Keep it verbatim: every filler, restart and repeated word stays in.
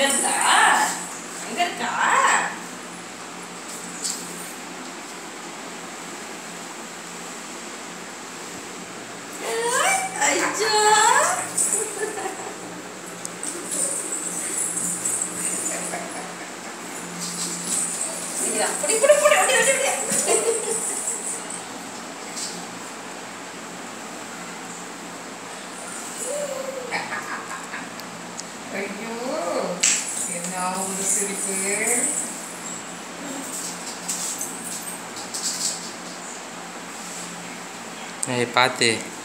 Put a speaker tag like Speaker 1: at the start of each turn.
Speaker 1: அங்க இருக்கா அங்க இருக்கா ஐயோ அப்படி கூட கூட அப்படி அப்படி
Speaker 2: ஐயோ என்ன ஒரு சிரிப்பு
Speaker 3: பார்த்து